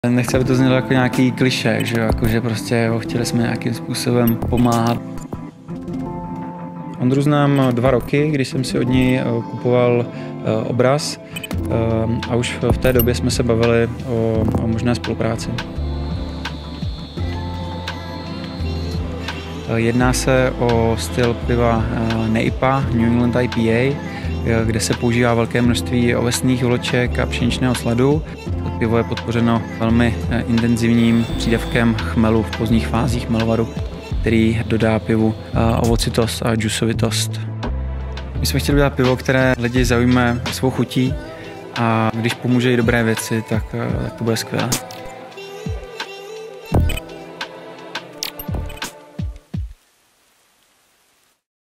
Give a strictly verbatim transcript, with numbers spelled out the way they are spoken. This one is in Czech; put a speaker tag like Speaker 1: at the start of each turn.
Speaker 1: Nechci, aby to znělo jako nějaký klišé, že, jako, že prostě jo, chtěli jsme nějakým způsobem pomáhat. Ondru znám dva roky, když jsem si od ní kupoval obraz a už v té době jsme se bavili o, o možné spolupráci. Jedná se o styl piva N E I P A, New England I P A, kde se používá velké množství ovesných vloček a pšeničného sladu. Pivo je podpořeno velmi intenzivním přídavkem chmelu v pozdních fázích melvaru, který dodá pivu ovocitost a džusovitost. My jsme chtěli udělat pivo, které lidi zaujme svou chutí, a když pomůže i dobré věci, tak, tak to bude skvělé.